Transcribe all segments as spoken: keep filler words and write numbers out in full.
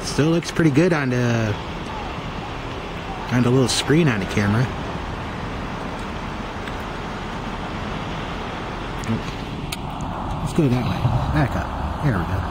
Still looks pretty good on the on the little screen on the camera. Let's go that way. Back up. There we go.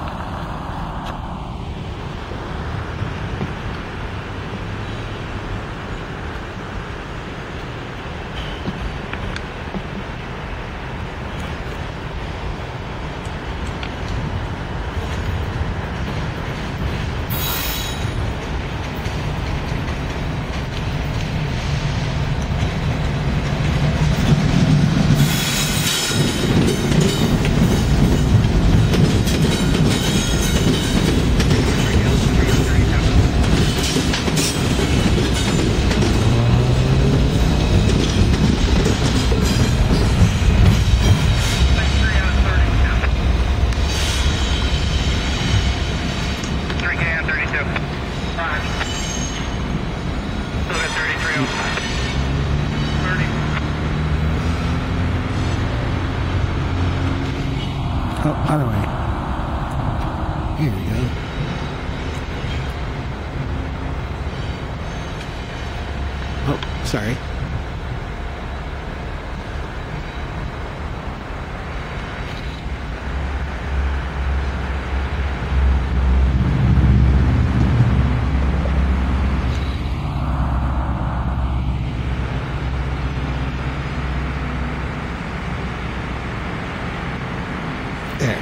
Oh, other way. Here we go. Oh, sorry. There.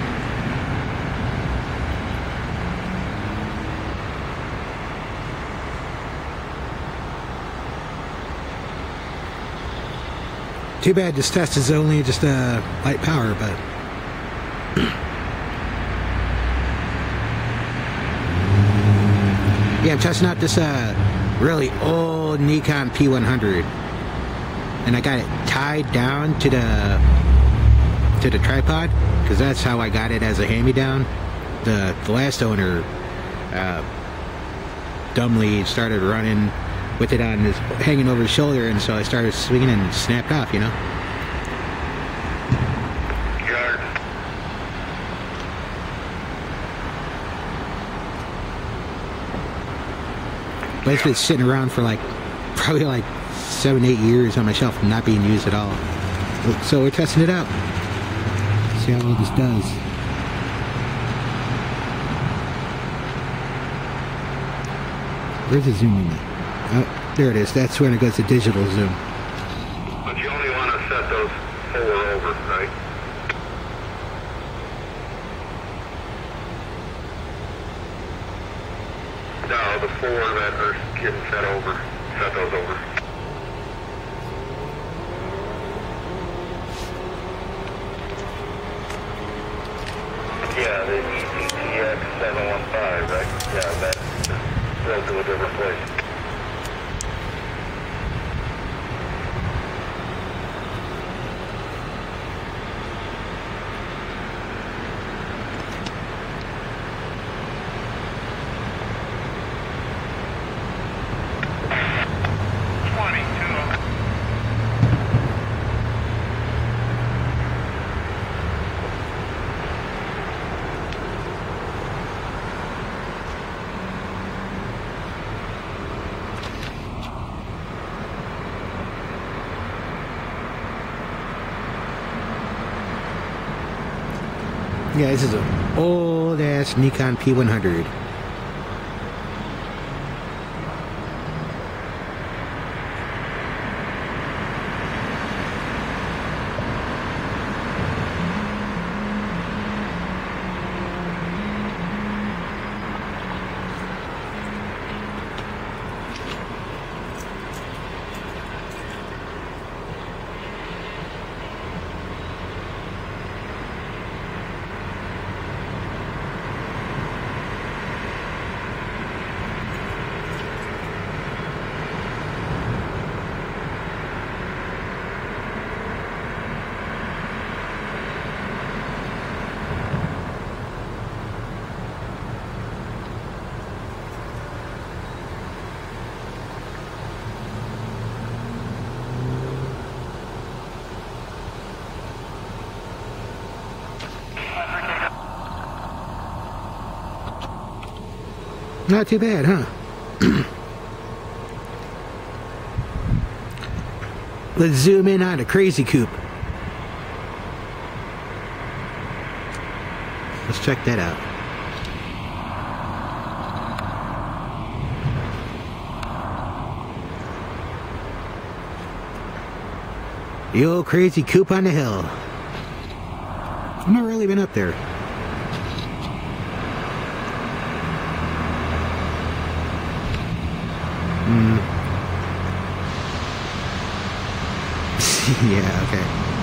Too bad this test is only just uh, light power, but yeah, I'm testing out this uh, really old Nikon P one hundred, and I got it tied down to the to the tripod because that's how I got it as a hand-me-down. The, the last owner uh, dumbly started running with it on his hanging over his shoulder, and so I started swinging and it snapped off, you know. Guard. But it's been sitting around for like probably like seven, eight years on my shelf, not being used at all. So we're testing it out. See how well this does. Where's the zoom in? Oh, there it is. That's when it goes to digital zoom. But you only want to set those four over, right? No, the four that are getting set over. Set those over. Yeah, the E C T X seven one five, right? Yeah, that goes to a different place. Yeah, this is an old ass Nikon P one hundred. Not too bad, huh? Let's zoom in on a crazy coupe. Let's check that out. The old crazy coupe on the hill. I've never really been up there. Hmm. Yeah, okay.